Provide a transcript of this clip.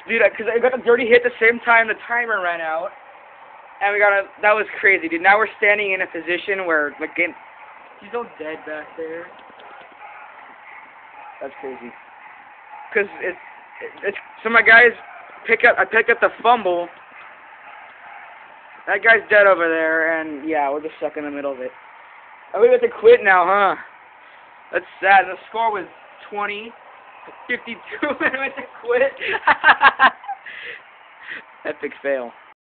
Dude, because I got a dirty hit the same time the timer ran out. And that was crazy, dude. Now we're standing in a position where, like, he's all dead back there. That's crazy. Because so my guys I pick up the fumble. That guy's dead over there, and yeah, we're just stuck in the middle of it. And we have to quit now, huh? That's sad. The score was 20-52, and we have to quit. Epic fail.